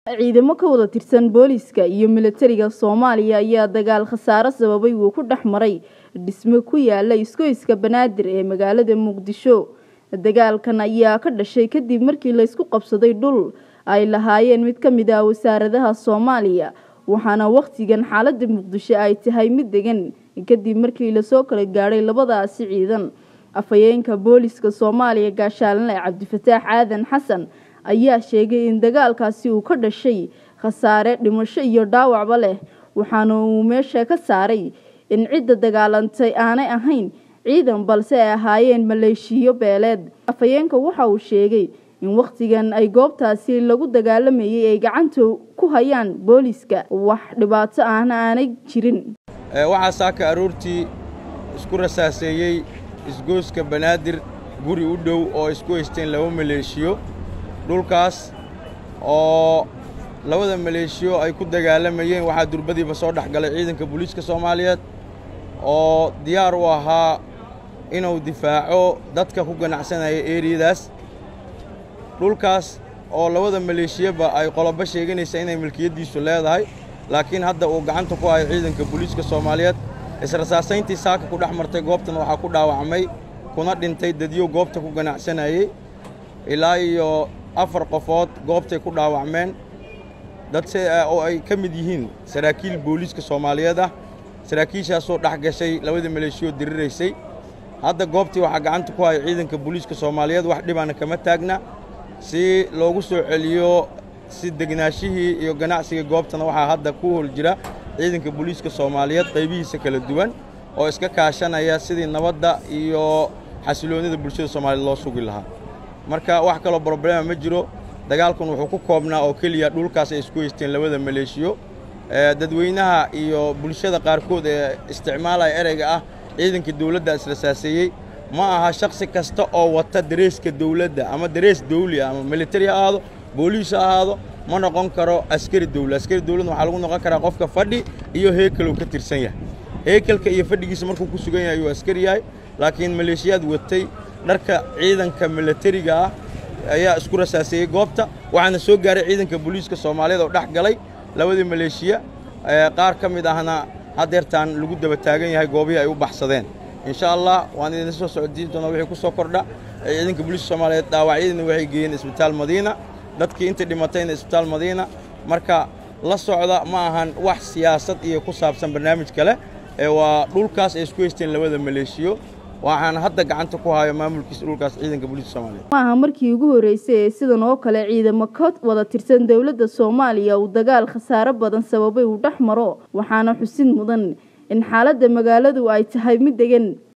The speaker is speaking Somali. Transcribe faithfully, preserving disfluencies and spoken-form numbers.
ciidamo ka wada tirsan booliska iyo militariga Soomaaliya ayaa dagaal khasaare sababay uu ku dhaxmaray dhismo ku yaala iskooyska Banaadir ee magaalada Muqdisho. Dagaalkan ayaa ka dhashay kadib markii la isku qabsaday dhul ay lahaayeen mid ka mid ah wasaaradaha Soomaaliya, waxaana waqtigan xaaladda Muqdisho ay tahay mid degan kadib markii la soo kala gaaray labadaasi ciidan. Afhayeenka booliska Soomaaliya Gaashaanle Cabdifataax Aadan Xasan ayaa sheegay in dagaalkaasi uu ka dhashay khasaare dhimasho iyo dhaawacba leh, waxaana uu meesha ka saaray in cidda dagaalantay aanay ahayn ciidan balse ay ahaayeen maleeshiyo beeleed. Afhayeenka waxa uu sheegay in waqtigan ay goobtaasi lagu dagaalamayay ay gacanta ku hayaan booliska, wax dhibaato ahna aanay jirin. Waxa saaka aroortii isku rasaaseeyay isgooska Banaadir guri u dhow oo isku haysteen laba maleeshiyo. dhulkaas oo labada maleeshiyo ay ku dagaalamayeen waxa durbadiiba soo dhaxgalay ciidanka booliska Soomaaliyeed oo diyaar u ahaa inuu difaaco dadka ku ganacsanaya eeriyadaas. dhulkaas oo labada maleeshiyaba ay qolobo sheeganaysa inay milkiyadiisu leedahay, laakiin hadda uu gacanta ku hayo ciidanka booliska Soomaaliyeed. Israsaasayntii saaka ku dhaxmartay goobtan waxa ku dhaawacmay kuna dhintay dadyo goobta ku ganacsanayay ilaa iyo afar qofood goobtay ku dhaawacmeen. dad oo ay ka mid yihiin saraakiil booliska Soomaaliyeed ah, saraakiishaas oo dhax gashay labada maleeshiyo diriraysay. hadda goobtii waxa gacanta ku hay ciidanka booliska Soomaaliyeed, wax dhibana kama taagna. si loogu soo celiyo si degnaashihii iyo ganacsiga goobtana waxa hadda ku hol jira ciidanka booliska Soomaaliyeed qaybihiisa kala duwan oo iska kaashanaya sidii nabadda iyo xasiloonida bulshada Soomaaliyeed loo sugi lahaa. marka wax kale problema ma jiro. dagaalkan wuxuu ku koobnaa oo kaliya dhulkaas ay isku haysteen labada maleeshiyo. ee dadweynaha iyo bulshada qaarkood ee isticmaalaya ereyga ah ciidanka dawladda israsaaseeyay ma aha shakhsi kasta oo wata dareeska dawladda ama darees dawli ama military ahaado booliis ahaado ma noqon karo askari dawlad. askari dawladna waxa lagu noqon karaa qofka fadhi iyo heekal ka tirsan yahay. heekalka iyo fadhigiisa markuu ku sugan yahay uu askari yahay, laakiin maleeshiyad watay dharka ciidanka militariga ah ayaa isku rasaaseeyay goobta. waxaana soo gaaray ciidanka booliska Soomaaliyeed oo dhax galay labadii maleeshiya. qaar ka mid ahna hadeertaan lagu daba taagan yahay goobihii ay u baxsadeen. insha Allah waan idin soo socodsiin doonaa wixii ku soo kordha. ciidanka booliska Soomaaliyeed dhaawacyadina waxay geeyeen isbitaal Madiina, dadkii inta dhimatayna isbitaal Madiina. marka la socda ma ahan wax siyaasad iyo ku saabsan barnaamij kale ee waa dhulkaas ay isku haysteen labada maleeshiyo. waxaan hadda gacanta ku hayo maamulkiisa dhulkaas ciidanka booliska Soomaaliyeed. maaha markii ugu horeysay ee sidan oo kale ciidamo ka wada tirsan dawladda Soomaaliya uu dagaal khasaare badan sababay uu dhaxmaro, waxaana xusid mudan in xaaladda magaaladu ay tahay mid degan.